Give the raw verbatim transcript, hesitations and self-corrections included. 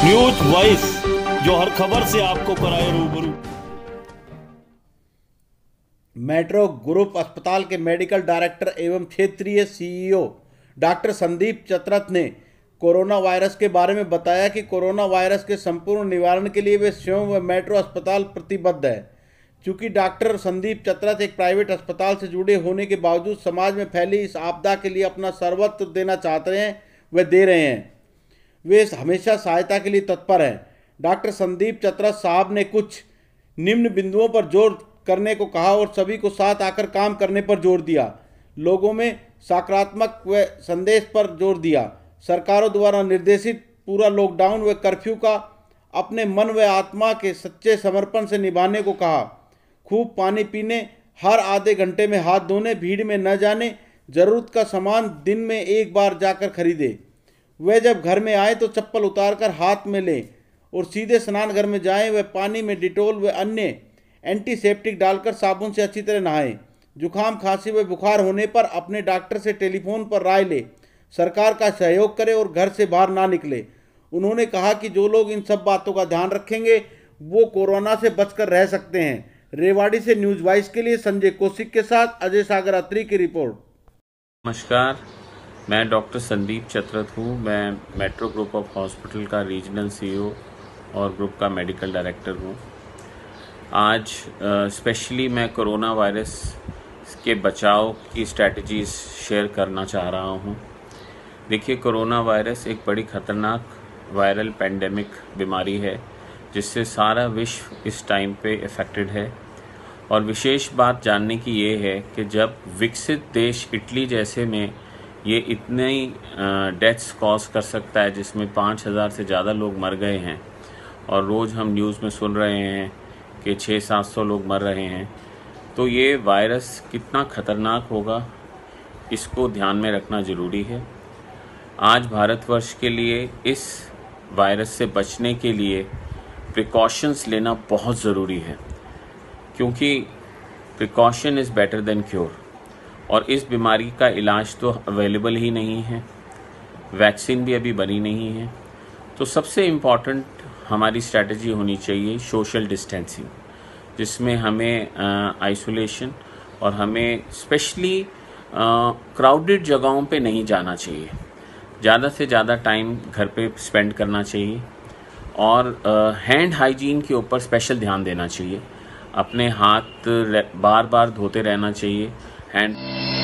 News voice, जो हर खबर से आपको कराए रूबरू। मेट्रो ग्रुप अस्पताल के मेडिकल डायरेक्टर एवं क्षेत्रीय सीईओ डॉक्टर संदीप चतरथ ने कोरोना वायरस के बारे में बताया कि कोरोना वायरस के संपूर्ण निवारण के लिए वे स्वयं व मेट्रो अस्पताल प्रतिबद्ध है। चूंकि डॉक्टर संदीप चतरथ एक प्राइवेट अस्पताल से जुड़े होने के बावजूद समाज में फैली इस आपदा के लिए अपना सर्वस्व देना चाहते हैं व दे रहे हैं। वे हमेशा सहायता के लिए तत्पर हैं। डॉक्टर संदीप चतरथ साहब ने कुछ निम्न बिंदुओं पर जोर करने को कहा और सभी को साथ आकर काम करने पर जोर दिया। लोगों में सकारात्मक व संदेश पर जोर दिया। सरकारों द्वारा निर्देशित पूरा लॉकडाउन व कर्फ्यू का अपने मन व आत्मा के सच्चे समर्पण से निभाने को कहा। खूब पानी पीने, हर आधे घंटे में हाथ धोने, भीड़ में न जाने, जरूरत का सामान दिन में एक बार जाकर खरीदे। वह जब घर में आए तो चप्पल उतारकर हाथ में लें और सीधे स्नान घर में जाएं। वह पानी में डिटोल व अन्य एंटीसेप्टिक डालकर साबुन से अच्छी तरह नहाएं। जुकाम, खांसी व बुखार होने पर अपने डॉक्टर से टेलीफोन पर राय ले, सरकार का सहयोग करें और घर से बाहर ना निकले। उन्होंने कहा कि जो लोग इन सब बातों का ध्यान रखेंगे वो कोरोना से बचकर रह सकते हैं। रेवाड़ी से न्यूज वाइस के लिए संजय कौशिक के साथ अजय सागर अत्री की रिपोर्ट। नमस्कार, मैं डॉक्टर संदीप चतरथ हूँ। मैं मेट्रो ग्रुप ऑफ हॉस्पिटल का रीजनल सीईओ और ग्रुप का मेडिकल डायरेक्टर हूँ। आज स्पेशली मैं कोरोना वायरस के बचाव की स्ट्रैटेजीज शेयर करना चाह रहा हूँ। देखिए, कोरोना वायरस एक बड़ी ख़तरनाक वायरल पेंडेमिक बीमारी है जिससे सारा विश्व इस टाइम पे इफ़ेक्टेड है। और विशेष बात जानने की ये है कि जब विकसित देश इटली जैसे में ये इतने ही डेथ्स कॉज कर सकता है, जिसमें पाँच हज़ार से ज़्यादा लोग मर गए हैं और रोज़ हम न्यूज़ में सुन रहे हैं कि छः सात सौ लोग मर रहे हैं, तो ये वायरस कितना ख़तरनाक होगा इसको ध्यान में रखना ज़रूरी है। आज भारतवर्ष के लिए इस वायरस से बचने के लिए प्रिकॉशंस लेना बहुत ज़रूरी है, क्योंकि precaution is better than cure. और इस बीमारी का इलाज तो अवेलेबल ही नहीं है, वैक्सीन भी अभी बनी नहीं है। तो सबसे इम्पॉर्टेंट हमारी स्ट्रैटेजी होनी चाहिए सोशल डिस्टेंसिंग, जिसमें हमें आइसोलेशन और हमें स्पेशली क्राउडेड जगहों पे नहीं जाना चाहिए। ज़्यादा से ज़्यादा टाइम घर पे स्पेंड करना चाहिए और हैंड हाइजीन के ऊपर स्पेशल ध्यान देना चाहिए। अपने हाथ बार बार धोते रहना चाहिए। हैंड